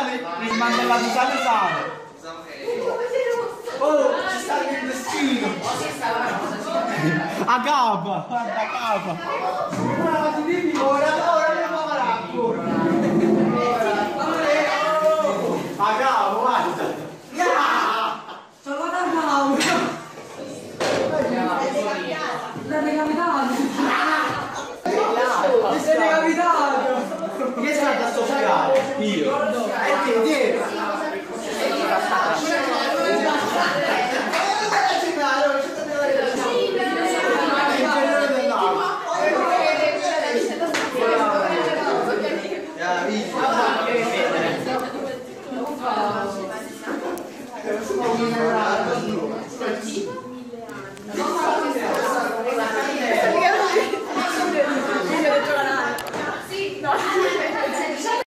li smantellati sale. Oh, ci sta il destino. A capa, guarda a capa. Ora andiamo avanti. A capa, guarda. Sono da cavo. L'hai capitato. Mi sei capitato. Chi è stato a soffiare? Io. E che dietro? Yeah.